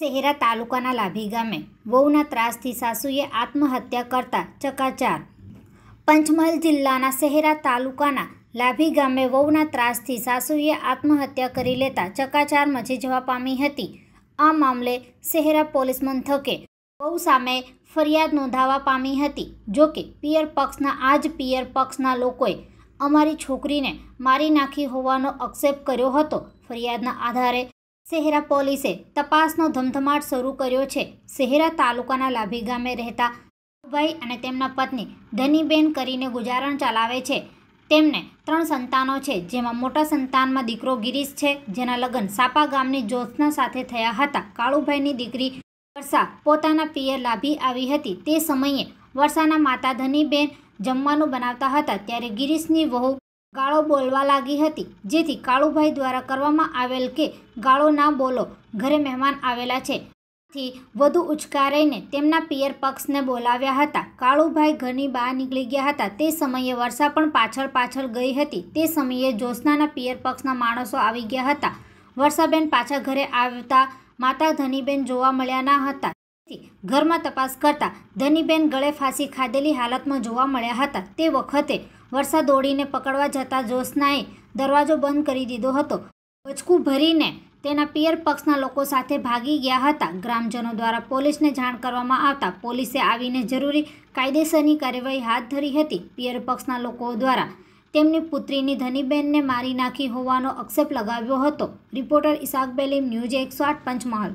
શહેરા તાલુકાના લાભી ગામે વહુના ત્રાસથી સાસુએ આત્મહત્યા કરતા ચકાચાર। પંચમહાલ જિલ્લાના શહેરા તાલુકાના લાભી ગામે વહુના ત્રાસથી સાસુએ આત્મહત્યા કરી લેતા ચકાચાર મચી જવા પામી હતી। આ મામલે શહેરા પોલીસ મથકે વહુ સામે ફરિયાદ નોંધાવા પામી હતી। જોકે પિયર પક્ષના લોકોએ અમારી છોકરીને મારી નાખી હોવાનો આક્ષેપ કર્યો હતો। ફરિયાદના આધારે શહેરા પોલીસે તપાસનો ધમધમાટ શરૂ કર્યો છે। શહેરા તાલુકાના લાભી ગામે રહેતા ભાઈ અને તેમના પત્ની ધનીબેન કરીને ગુજારણ ચલાવે છે। તેમને 3 સંતાનો છે, જેમાં મોટા સંતાનમાં દીકરો ગિરીશ છે, જેના લગ્ન સાપા ગામની જ્યોત્સના સાથે થયા હતા। કાળુભાઈની દીકરી વર્ષા પોતાના પિયર લાભી આવી હતી। તે સમયે વર્ષાના માતા ધનીબેન જમવાનું બનાવતા હતા, ત્યારે ગિરીશની વહુ ગાળો બોલવા લાગી હતી, જેથી કાળુભાઈ દ્વારા કરવામાં આવેલ કે ગાળો ના બોલો, ઘરે મહેમાન આવેલા છે, થી વધુ ઉચકારાઈને તેમના પિયર પક્ષને બોલાવ્યા હતા। કાળુભાઈ ઘરની બહાર નીકળી ગયા હતા। તે સમયે વર્ષા પણ પાછળ ગઈ હતી। તે સમયે જ્યોત્સનાના પિયર પક્ષના માણસો આવી ગયા હતા। વર્ષાબેન પાછા ઘરે આવતા માતા ધનીબેન જોવા મળ્યા ન હતા। ઘરમાં તપાસ કરતા ધનીબેન ગળે ફાંસી ખાધેલી હાલતમાં જોવા મળ્યા હતા। તે વખતે વર્ષા દોડીને પકડવા જતા જ્યોત્સનાએ દરવાજો બંધ કરી દીધો હતો। બચકું ભરીને તેના પિયર પક્ષના લોકો સાથે ભાગી ગયા હતા। ગ્રામજનો દ્વારા પોલીસને જાણ કરવામાં આવતા પોલીસે આવીને જરૂરી કાયદેસરની કાર્યવાહી હાથ ધરી હતી। પિયર પક્ષના લોકો દ્વારા તેમની પુત્રીની ધનીબેનને મારી નાખી હોવાનો આક્ષેપ લગાવ્યો હતો। Reporter Isak Belim, News 108 Panchmahal.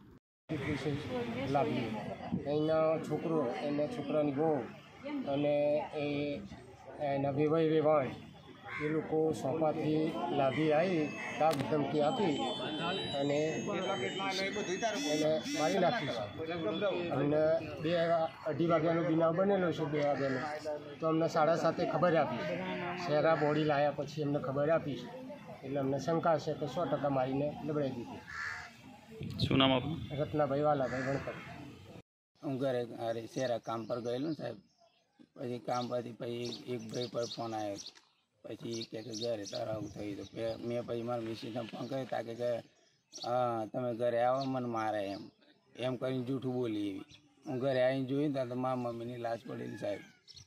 એના છોકરો એને છોકરાની બહુ અને એના વેવાઈ વેવાણ એ લોકો સોપાથી લાભી આવી તાપ ધમકી આપી અને એને મારી નાખી છે। અને 2-2:30 વાગ્યાનો બનાવ બનેલો છે। 2 વાગ્યાનો તો અમને 7:30 ખબર આપી। શહેરા બોડી લાવ્યા પછી અમને ખબર આપી છે, એટલે અમને શંકા છે કે 100% મારીને લબડાઈ દીધી। શું નામ આપનું? રત્નાભાઈ વાલાભાઈ ગણપત। હું ઘરે અરે શહેરા કામ પર ગયેલું સાહેબ। પછી કામ પરથી પછી એક ભાઈ પર ફોન આવ્યો, પછી કે ઘરે તારા આવું થયું તો મેં પછી મારા મિસિસને ફોન કર્યો તાકે કે તમે ઘરે આવો મને મારે એમ કરીને જૂઠું બોલી એવી। હું ઘરે આવીને જોયું ત્યાં તો મારા મમ્મીની લાશ પડેલી સાહેબ।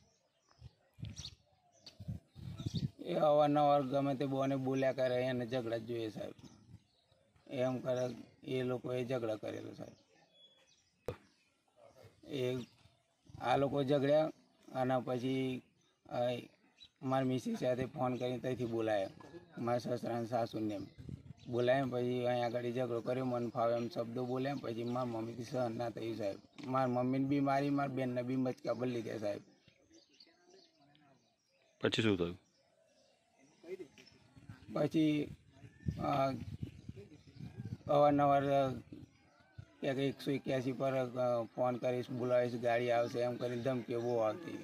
એ અવારનવાર ગમે તે બોને બોલ્યા કરે, એને ઝઘડા જ જોઈએ સાહેબ। એમ કરે એ લોકોએ ઝઘડા કરેલો સાહેબ। આ લોકો ઝઘડ્યા અને પછી મારા મિસિસ સાથે ફોન કરીને ત્યાંથી બોલાયા। મારા સસરાને સાસુને બોલાયા, પછી અહીંયા આગળ ઝઘડો કર્યો, મન ફાવે એમ શબ્દો બોલ્યા। પછી મારા મમ્મીથી સહન ના થયું સાહેબ। મારા મમ્મીને બી મારી, મારા બેનને બી મચકા પર લીધા સાહેબ। પછી શું થયું? પછી અવારનવાર કે 181 પર ફોન કરીશ, બોલાવીશ, ગાડી આવશે એમ કરીને ધમકીઓ બહુ આવતી।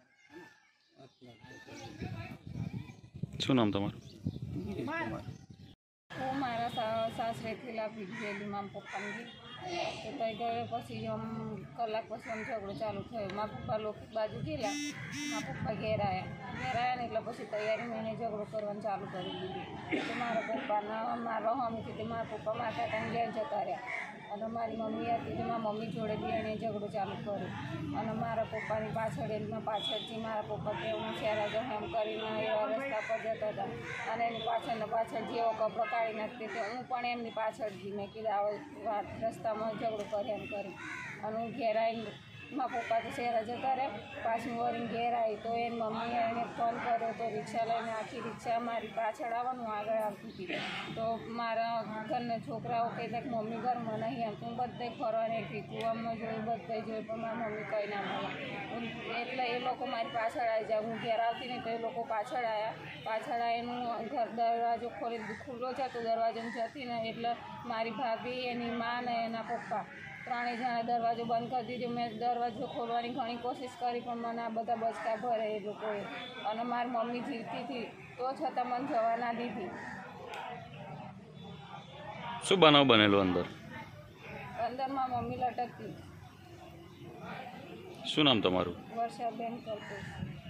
શું નામ તમારું? ગિરીશ કુમાર। હું મારા સાસરેથી લાભી ગયેલી મારા પપ્પાની, તો ત્યાં ગયો પછી કલાક પછી ઝઘડો ચાલુ થયો। મારા પપ્પા લોકો બાજુ ગયેલા, મારા પપ્પા ઘેર આવ્યા ને એટલે પછી તૈયારી મેં ઝઘડો કરવાનું ચાલુ કરી દીધું। તો મારા પપ્પાના મારા મમ્મીથી તે મારા પપ્પા માતા ત્યાં ઘેર જતા રહ્યા અને મારી મમ્મી હતી તો મારા મમ્મી જોડે બી એને ઝઘડો ચાલુ કર્યો અને મારા પપ્પાની પાછળ એમના પાછળથી મારા પપ્પા કેવું શહેરા જ એમ કરીને એવા રસ્તા પર જતા હતા અને એની પાછળ જેવો કપડો કાઢી નાખતી તો હું પણ એમની પાછળ ગઈ। મેં કીધું આવો રસ્તામાં ઝઘડો કરે એમ કરી અને હું ઘેર આવીને મારા પપ્પા તો શહેરા જતા રહ્યા। પાછી વળીને ઘેર આવી તો એની મમ્મીએ એને ફોન કર્યો તો રિક્ષા લઈને આખી રિક્ષા મારી પાછળ આવવાનું આગળ આવતી હતી। તો મારા ઘરના છોકરાઓ કહેતા કે મમ્મી ઘરમાં નહીં એમ, હું બધે ફરવા નીકળી, કૂવામાં જોયું, બધે જોયું, પણ મારી મમ્મી કંઈ ના મળે એટલે એ લોકો મારી પાછળ આવી જાય। હું ઘેર આવતી નહીં તો એ લોકો પાછળ આવ્યા। પાછળ આવીને ઘર દરવાજો ખોલી ખુલ્લો છે તો દરવાજામાં જતી ને એટલે મારી ભાભી, એની મા ને એના પપ્પા 3 જણા દરવાજો બંધ કરી દીધો। મેં દરવાજો ખોલવાની ઘણી કોશિશ કરી પણ મને આ બધા બચકા ભરે એ લોકોએ અને મારી મમ્મી જીવતી હતી તો છતાં મને જવા ના દીધી। શું બનાવ બનેલો અંદર? અંદર મારી મમ્મી લટકતી। શું નામ તમારું? વર્ષાબેન કરતો।